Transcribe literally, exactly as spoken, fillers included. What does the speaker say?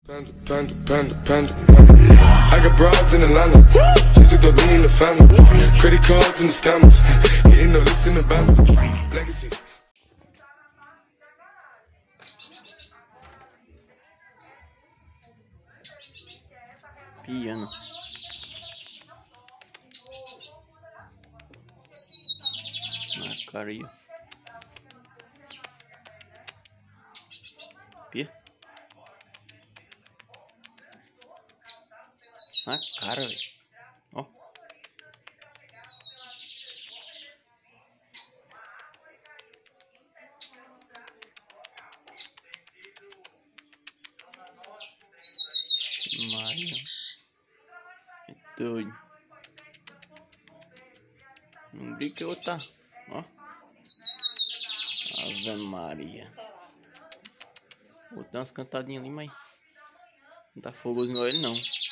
Panda, panda, panda, panda, panda. I got broads in Atlanta, just took the lean in the family. Credit cards and the scammers, hitting the licks in the band. Legacies. Piano. Na cara aí. Pia. Na cara, velho. Ó. Maria. É doido. Não vi que eu tá. Ó. Ave Maria. Vou dar umas cantadinhas ali, mas não tá fogoso igual ele não.